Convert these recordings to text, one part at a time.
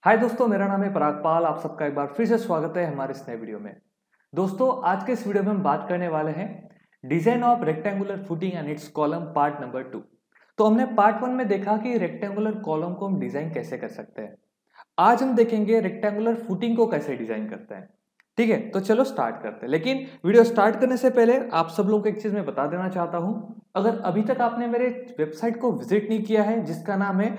हाय दोस्तों, मेरा नाम है परागपाल। आप सबका एक बार फिर से स्वागत है हमारे इस नए वीडियो में। दोस्तों, आज के इस वीडियो में हम बात करने वाले हैं design of rectangular footing and its column part number 2। तो हमने पार्ट 1 में देखा कि रेक्टेंगुलर कॉलम को हम डिजाइन कैसे कर सकते हैं। आज हम देखेंगे रेक्टेंगुलर फुटिंग को कैसे डिजाइन करते हैं। ठीक है, तो चलो स्टार्ट करते हैं। लेकिन वीडियो स्टार्ट करने से पहले आप सब लोगों को एक चीज मैं बता देना चाहता हूं। अगर अभी तक आपने मेरे वेबसाइट को विजिट नहीं किया है, जिसका नाम है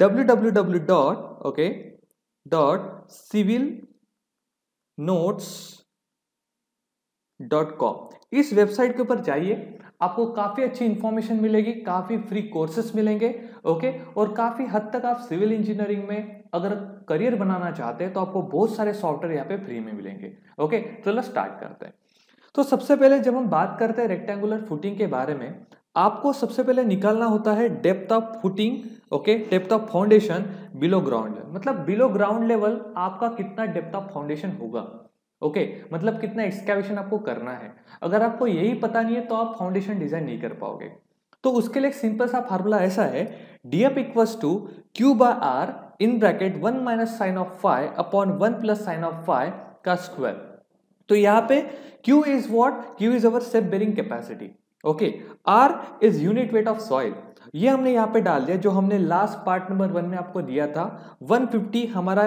www.civilnotes.com, इस वेबसाइट के ऊपर जाइए। आपको काफी अच्छी इंफॉर्मेशन मिलेगी, काफी फ्री कोर्सेस मिलेंगे। ओके, और काफी हद तक आप सिविल इंजीनियरिंग में अगर करियर बनाना चाहते हैं तो आपको बहुत सारे सॉफ्टवेयर यहाँ पे फ्री में मिलेंगे। ओके, चलो स्टार्ट करते हैं। तो सबसे पहले जब हम बात करते हैं रेक्टेंगुलर फुटिंग के बारे में, आपको सबसे पहले निकालना होता है depth of footing. Okay, depth of foundation below ground level, मतलब बिलो ग्राउंड लेवल आपका कितना डेप्थ ऑफ फाउंडेशन होगा। ओके, मतलब कितना एक्सकैवेशन आपको करना है। अगर आपको यही पता नहीं है तो आप फाउंडेशन डिजाइन नहीं कर पाओगे। तो उसके लिए एक सिंपल सा फार्मूला ऐसा है, df equals to Q by R in bracket 1 minus sine of phi upon 1 plus sine of phi का स्क्वायर। तो यहाँ पे Q is what? Q is our safe bearing capacity. Okay, R is unit weight of soil. ये हमने यहाँ पे डाल दिया जो हमने लास्ट पार्ट नंबर 1 में आपको दिया था। 150 हमारा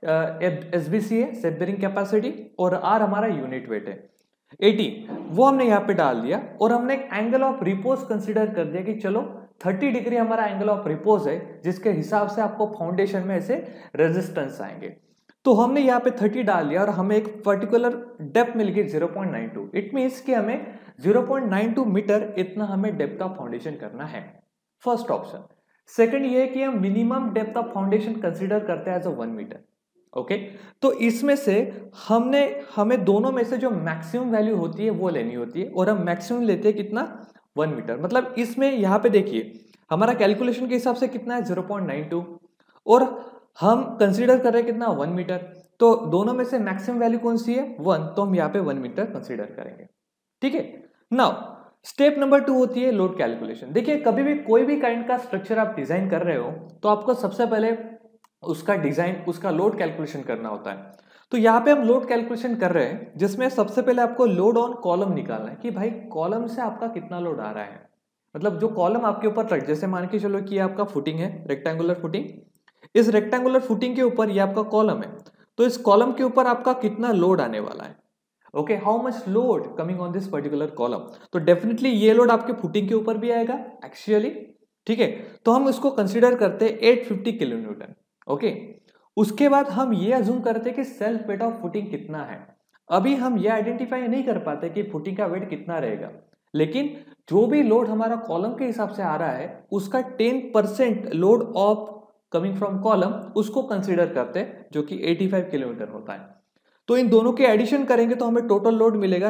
SBC है, सेप बेरिंग कैपेसिटी, और R हमारा यूनिट वेट है। 80 वो हमने यहाँ पे डाल दिया, और हमने एक एंगल ऑफ रिपोज कंसिडर कर दिया कि चलो 30 डिग्री हमारा एंगल ऑफ रिपोज है, जिसके हिसाब से आपको फाउंडेशन में ऐसे रेजिस्टेंस आएंगे। तो हमने यहाँ पे 30 डाल दिया और हमें एक पर्टिकुलर डेप्थ मिल गई 0.92। इट मीन्स कि हमें 0.92 मीटर इतना हमें डेप्थ ऑफ फाउंडेशन करना है। First option. सेकंड ये है कि हम minimum depth of foundation consider करते हैं एज अ 1 मीटर। ओके, तो इसमें से हमें दोनों में से जो मैक्सिमम वैल्यू होती है वो लेनी होती है, और हम मैक्सिमम लेते हैं कितना? 1 मीटर। मतलब इसमें यहाँ पे देखिए हमारा कैलकुलेशन के हिसाब से कितना है? 0.92, और हम कंसीडर कर रहे हैं कितना? 1 मीटर। तो दोनों में से मैक्सिमम वैल्यू कौन सी है? 1, तो हम यहाँ पे 1 मीटर कंसीडर करेंगे। ठीक है, नाउ स्टेप नंबर 2 होती है लोड कैलकुलेशन। देखिए, कभी भी कोई भी काइंड का स्ट्रक्चर आप डिजाइन कर रहे हो तो आपको सबसे पहले उसका डिजाइन, उसका लोड कैलकुलेशन करना होता है। तो यहाँ पे हम लोड कैलकुलेशन कर रहे हैं, जिसमें सबसे पहले आपको लोड ऑन कॉलम निकालना है कि भाई कॉलम से आपका कितना लोड आ रहा है। मतलब जो कॉलम आपके ऊपर रख, जैसे मान के चलो कि आपका फुटिंग है, रेक्टेंगुलर फुटिंग। इस रेक्टेंगुलर फुटिंग के ऊपर ये आपका कॉलम है, तो इस कॉलम के ऊपर आपका कितना लोड आने वाला है। Okay, how much load coming on this particular column. तो डेफिनेटली ये लोड आपके फुटिंग के ऊपर भी आएगा एक्चुअली। ठीक है, तो हम इसको कंसीडर करते हैं 850 किलो न्यूटन। ओके, उसके बाद हम ये अज्यूम करते हैं कि सेल्फ वेट ऑफ फुटिंग कितना है। अभी हम ये आइडेंटिफाई नहीं कर पाते कि फुटिंग का वेट कितना रहेगा, लेकिन जो भी लोड हमारा कॉलम के हिसाब से आ रहा है उसका 10% load of coming from column उसको कंसीडर करते हैं, जो कि 85 किलोमीटर होता है। तो इन दोनों के एडिशन करेंगे तो हमें टोटल लोड मिलेगा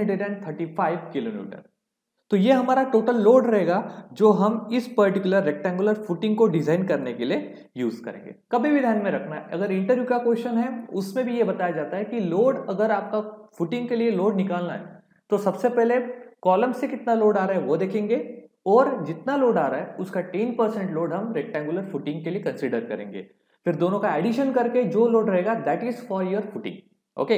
935 किलो न्यूटन। तो ये हमारा टोटल लोड रहेगा जो हम इस पर्टिकुलर रेक्टेंगुलर फुटिंग को डिजाइन करने के लिए यूज करेंगे। कभी भी ध्यान में रखना है, अगर इंटरव्यू का क्वेश्चन है उसमें भी ये बताया जाता है कि लोड, अगर आपका फुटिंग के लिए लोड निकालना है तो सबसे पहले कॉलम से कितना लोड आ रहा है वो देखेंगे, और जितना लोड आ रहा है उसका 10% लोड हम रेक्टेंगुलर फुटिंग के लिए कंसिडर करेंगे। फिर दोनों का एडिशन करके जो लोड रहेगा that is for your footing. Okay,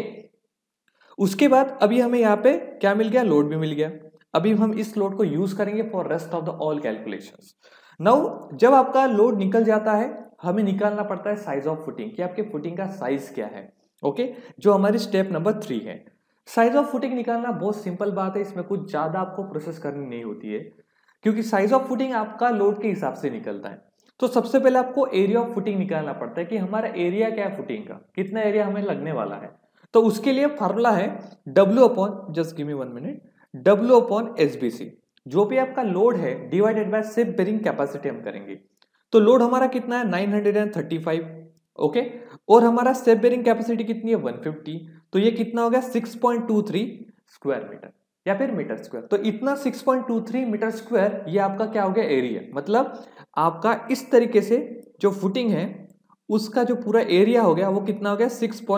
उसके बाद अभी हमें यहाँ पे क्या मिल गया? लोड भी मिल गया। अभी हम इस लोड को यूज करेंगे for rest of the all calculations. Now जब आपका लोड निकल जाता है, हमें निकालना पड़ता है साइज ऑफ फुटिंग, कि आपके फुटिंग का साइज क्या है। ओके, जो हमारी स्टेप नंबर 3 है। साइज ऑफ फुटिंग निकालना बहुत सिंपल बात है, इसमें कुछ ज्यादा आपको प्रोसेस करनी नहीं होती है, क्योंकि साइज ऑफ फुटिंग आपका लोड के हिसाब से निकलता है। तो सबसे पहले आपको एरिया ऑफ फुटिंग निकालना पड़ता है कि हमारा एरिया क्या है फुटिंग का, कितना एरिया हमें लगने वाला है। तो उसके लिए फार्मूला है W upon, just give me 1 minute, W upon SBC। जो भी आपका लोड है divided by safe bearing capacity हम करेंगे। तो लोड हमारा कितना है? 935। ओके, और हमारा सेप बेरिंग कैपेसिटी कितनी है? 150। तो ये कितना हो गया? 6.23 स्क्वायर मीटर या फिर मीटर स्क्वायर। तो इतना 6.23 मीटर स्क्वायर ये आपका क्या हो गया? एरिया। मतलब आपका इस तरीके से जो फुटिंग है उसका जो पूरा एरिया हो गया वो कितना हो गया?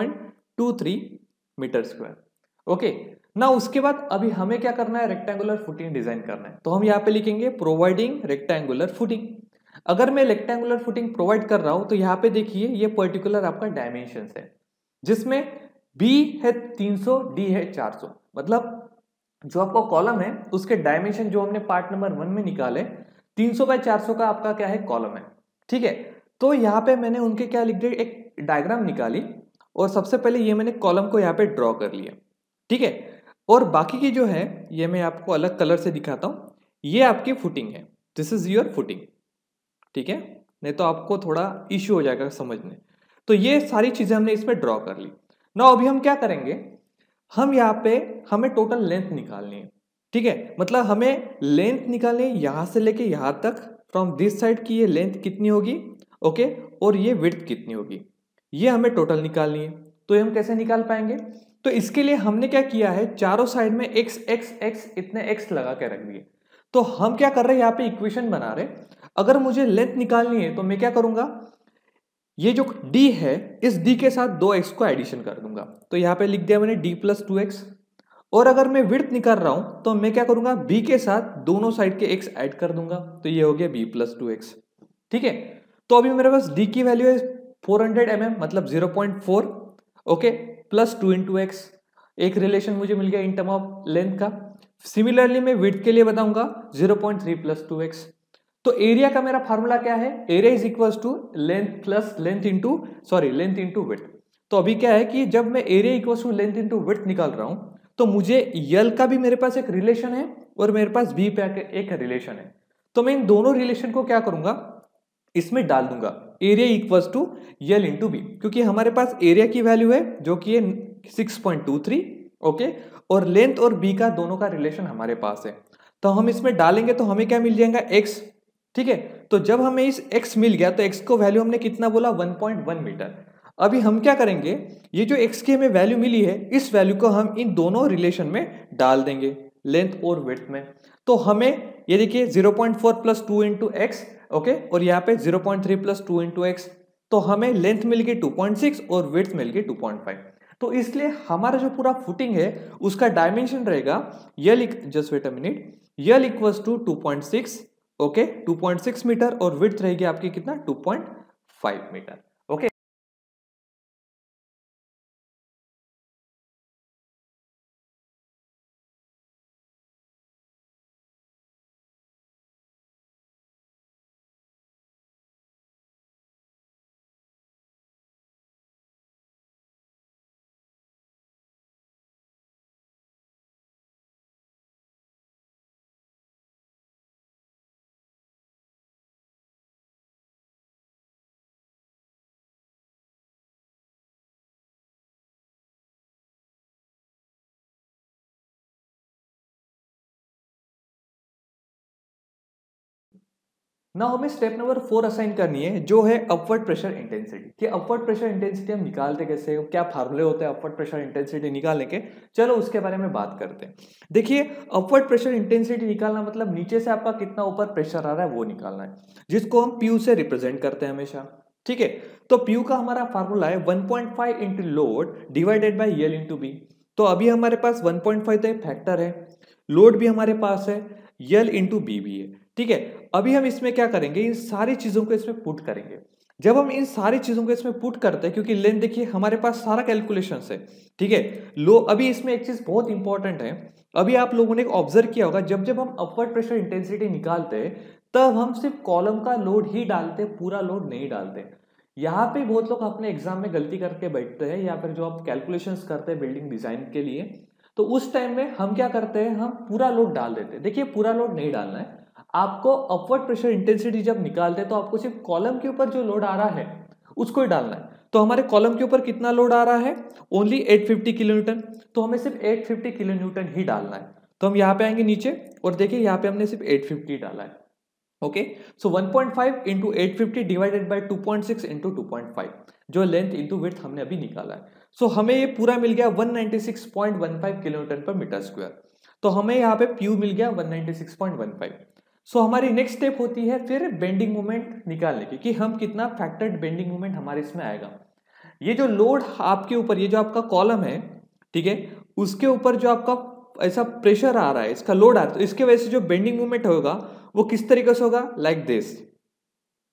6.23 मीटर स्क्वायर। ओके, ना उसके बाद अभी हमें क्या करना है? रेक्टेंगुलर फुटिंग डिजाइन करना है। तो हम यहाँ पे लिखेंगे प्रोवाइडिंग रेक्टेंगुलर फुटिंग। अगर मैं रेक्टेंगुलर फुटिंग प्रोवाइड कर रहा हूं तो यहाँ पे देखिए ये पर्टिकुलर आपका डायमेंशन है, जिसमें बी है 300, डी है 400। मतलब जो आपका कॉलम है उसके डायमेंशन जो हमने पार्ट नंबर 1 में निकाले 300 बाय 400 का आपका क्या है कॉलम है। ठीक है, तो यहाँ पे मैंने उनके क्या लिख दिया, एक डायग्राम निकाली और सबसे पहले ये मैंने कॉलम को यहाँ पे ड्रॉ कर लिया। ठीक है, और बाकी की जो है ये मैं आपको अलग कलर से दिखाता हूं। ये आपकी फुटिंग है, दिस इज योर फुटिंग। ठीक है, नहीं तो आपको थोड़ा इश्यू हो जाएगा समझने। तो ये सारी चीजें हमने इसमें ड्रॉ कर ली ना। अभी हम क्या करेंगे, हम यहाँ पे हमें टोटल लेंथ निकालनी है। ठीक है, मतलब हमें लेंथ निकालनी है यहां से लेके यहां तक, फ्रॉम दिस साइड की ये लेंथ कितनी होगी, ओके, और ये विड्थ कितनी होगी, ये हमें टोटल निकालनी है। तो ये हम कैसे निकाल पाएंगे, तो इसके लिए हमने क्या किया है, चारों साइड में x x x इतने x लगा के रख दिए। तो हम क्या कर रहे हैं, यहाँ पे इक्वेशन बना रहे। अगर मुझे लेंथ निकालनी है तो मैं क्या करूंगा, ये जो d है इस d के साथ 2x को एडिशन कर दूंगा। तो यहाँ पे लिख दिया मैंने d प्लस 2x। और अगर मैं विड्थ निकाल रहा हूं तो मैं क्या करूंगा, b के साथ दोनों साइड के x ऐड कर दूंगा, तो ये हो गया b प्लस 2x। ठीक है, तो अभी मेरे पास d की वैल्यू है 400 mm, मतलब 0.4, ओके, प्लस 2 इंटू एक्स। एक रिलेशन मुझे मिल गया इन टर्म ऑफ लेंथ का। सिमिलरली मैं विड्थ के लिए बताऊंगा 0.3 प्लस 2x। तो एरिया का मेरा फार्मूला क्या है, area is equal to length plus length into width. तो अभी क्या है कि जब मैं area equal to length into width निकाल रहा हूं तो मुझे यल का भी मेरे पास एक रिलेशन है और मेरे पास बी पे एक रिलेशन है। तो मैं इन दोनों रिलेशन को क्या करूंगा, इसमें डाल दूंगा, area equals to L into B, क्योंकि हमारे पास एरिया की वैल्यू है जो कि है 6.23, ओके, और लेंथ और बी का दोनों का रिलेशन हमारे पास है। तो हम इसमें डालेंगे तो हमें क्या मिल जाएगा, x। ठीक है, तो जब हमें इस x मिल गया तो x को वैल्यू हमने कितना बोला, 1.1 मीटर। अभी हम क्या करेंगे, ये जो x की हमें वैल्यू मिली है इस वैल्यू को हम इन दोनों रिलेशन में डाल देंगे, लेंथ और विड्थ में। तो हमें ये देखिए 0.4 प्लस 2 इंटू एक्स, ओके, और यहाँ पे 0.3 प्लस 2 इंटू एक्स। तो हमें लेंथ मिल गई 2.6 और विड्थ मिल गई 2.5। तो इसलिए हमारा जो पूरा फुटिंग है उसका डायमेंशन रहेगा L, just wait a minute, L equals to 2.6, okay, 2.6 metre, और विड्थ रहेगी आपकी कितना, 2.5 मीटर। ओके, ना हमें स्टेप नंबर 4 असाइन करनी है, जो है अपवर्ड प्रेशर इंटेंसिटी। कि अपवर्ड प्रेशर इंटेंसिटी हम निकालते कैसे, क्या फार्मूले होते हैं अपवर्ड प्रेशर इंटेंसिटी निकालने के, चलो उसके बारे में बात करते हैं। देखिए, अपवर्ड प्रेशर इंटेंसिटी निकालना मतलब नीचे से आपका कितना ऊपर प्रेशर आ रहा है वो निकालना है, जिसको हम पीयू से रिप्रेजेंट करते हैं हमेशा। ठीक है, तो पीयू का हमारा फार्मूला है 1.5 into load divided by L into B. तो अभी हमारे पास 1.5 तो फैक्टर है, लोड भी हमारे पास है, यल इंटू बी भी है। ठीक है, अभी हम इसमें क्या करेंगे, इन सारी चीजों को इसमें पुट करेंगे। जब हम इन सारी चीजों को इसमें पुट करते हैं, क्योंकि लेंथ देखिए हमारे पास सारा कैलकुलेशन है। ठीक है, लो अभी इसमें एक चीज बहुत इंपॉर्टेंट है, अभी आप लोगों ने ऑब्जर्व किया होगा, जब जब हम अपवर्ड प्रेशर इंटेंसिटी निकालते हैं तब हम सिर्फ कॉलम का लोड ही डालते, पूरा लोड नहीं डालते। यहाँ पे बहुत लोग अपने एग्जाम में गलती करके बैठते हैं, या फिर जो आप कैलकुलेशंस करते हैं बिल्डिंग डिजाइन के लिए, तो उस टाइम में हम क्या करते हैं, हम पूरा लोड डाल देते हैं। देखिए, पूरा लोड नहीं डालना है आपको। अपवर्ड प्रेशर इंटेंसिटी जब निकालते हैं तो आपको सिर्फ कॉलम के ऊपर जो लोड आ रहा है उसको ही डालना है। तो हमारे कॉलम के ऊपर कितना लोड आ रहा है, ओनली 850 किलो न्यूटन, तो हमें सिर्फ 850 किलो न्यूटन ही डालना है। तो हम यहाँ पे आएंगे नीचे और देखिए यहाँ पे हमने सिर्फ 850 डाला है। Okay, so 1.5 into 850 divided by 2.6 into 2.5, जो लेंथ इंटू विड्थ हमने अभी निकाला है। सो हमें ये पूरा मिल गया 196.15 किलो न्यूटन पर मीटर स्क्वायर। तो हमें यहाँ पे प्यू मिल गया 196.15। सो हमारी नेक्स्ट स्टेप होती है फिर बेंडिंग मोमेंट निकालने की, कि हम कितना फैक्टर्ड बेंडिंग मोमेंट हमारे इसमें आएगा। ये जो लोड आपके ऊपर, ये जो आपका कॉलम है, ठीक है, उसके ऊपर जो आपका ऐसा प्रेशर आ रहा है, इसका लोड आ रहा है, तो इसके वजह से जो बेंडिंग मोमेंट होगा वो किस तरीके से होगा, लाइक दिस।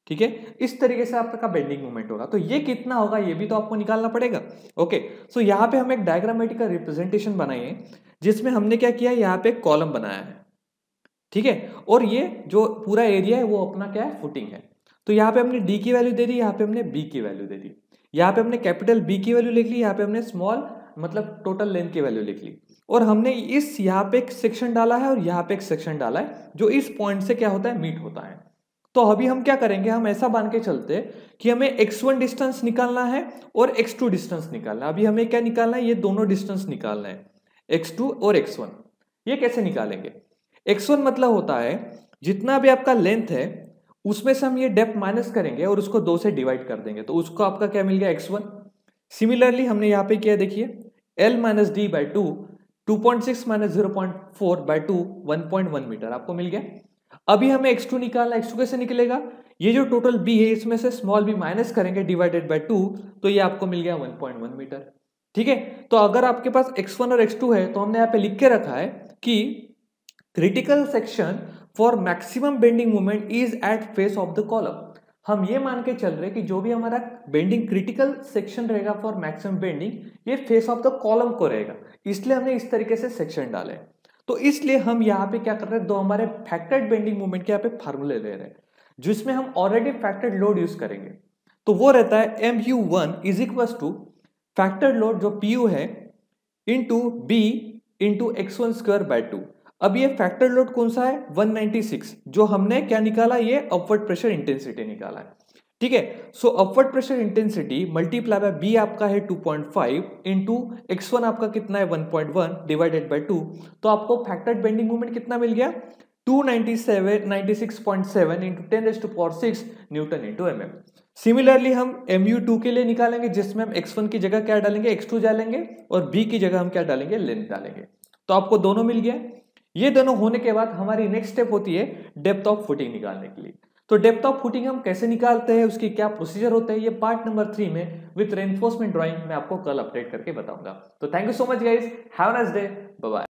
ठीक है, इस तरीके से आपका बेंडिंग मोमेंट होगा। तो ये कितना होगा ये भी तो आपको निकालना पड़ेगा। ओके, सो यहाँ पे हम एक डायग्रामेटिक रिप्रेजेंटेशन बनाए जिसमें हमने क्या किया, यहाँ पे कॉलम बनाया है, ठीक है, और ये जो पूरा एरिया है वो अपना क्या है, फुटिंग है। तो यहाँ पे हमने डी की वैल्यू दे दी, यहाँ पे हमने बी की वैल्यू दे दी, यहाँ पे हमने कैपिटल बी की वैल्यू लिख ली, यहाँ पे हमने स्मॉल मतलब टोटल लेंथ की वैल्यू लिख ली, और हमने इस यहाँ पे एक सेक्शन डाला है और यहाँ पे एक सेक्शन डाला है जो इस पॉइंट से क्या होता है, मीट होता है। तो अभी हम क्या करेंगे, हम ऐसा मान के चलते कि हमें x1 डिस्टेंस निकालना है और x2 डिस्टेंस निकालना है। अभी हमें क्या निकालना है, ये दोनों डिस्टेंस निकालना है, x2 और x1। ये कैसे निकालेंगे, x1 मतलब होता है जितना भी आपका लेंथ है उसमें से हम ये डेप्थ माइनस करेंगे और उसको 2 से डिवाइड कर देंगे, तो उसको आपका क्या मिल गया, x1। सिमिलरली हमने यहाँ पे किया, देखिए l minus D by 2, 2.6 minus 0.4 by 2, 1.1 metre आपको मिल गया। अभी हमें x2 निकालना है, x2 कैसे निकलेगा, ये जो टोटल b है इसमें से स्मॉल b माइनस करेंगे डिवाइडेड बाय 2, तो ये आपको मिल गया 1.1 मीटर। ठीक है, तो अगर आपके पास x1 और x2 है तो हमने यहाँ पे लिख के रखा है कि critical section for maximum bending moment is at face of the column. हम ये मान के चल रहे कि जो भी हमारा बेंडिंग क्रिटिकल सेक्शन रहेगा फॉर मैक्सिमम बेंडिंग, ये फेस ऑफ द कॉलम को रहेगा, इसलिए हमने इस तरीके से सेक्शन डाले। तो इसलिए हम यहाँ पे क्या कर रहे हैं, दो हमारे फैक्टर्ड बेंडिंग मोमेंट के यहाँ पे फार्मूले ले रहे हैं जिसमें हम ऑलरेडी फैक्टर्ड लोड यूज करेंगे। तो वो रहता है mu1 is equal to factored load जो pu है into b into x1 square by 2। अब ये फैक्टर लोड कौन सा है, 196, जो हमने क्या निकाला, ये अपवर्ड प्रेशर इंटेंसिटी निकाला है। ठीक है, so upward pressure intensity multiply by B आपका है 2.5 इंटू x1 आपका कितना है 1.1 डिवाइडेड बाय 2, तो आपको फैक्टर्ड बेंडिंग मोमेंट कितना मिल गया, 296.7 into 10⁶ newton into mm। Similarly हम mu2 के लिए निकालेंगे जिसमें हम x1 की जगह क्या डालेंगे, x2 डालेंगे, और b की जगह हम क्या डालेंगे, लेंथ डालेंगे। तो आपको दोनों मिल गया। ये दोनों होने के बाद हमारी नेक्स्ट स्टेप होती है डेप्थ ऑफ फुटिंग निकालने के लिए। तो डेप्थ ऑफ फुटिंग हम कैसे निकालते हैं, उसकी क्या प्रोसीजर होता है, ये पार्ट नंबर 3 में विद रेनफोर्समेंट ड्राइंग मैं आपको कल अपडेट करके बताऊंगा। तो thank you so much guys, have a nice day, bye bye.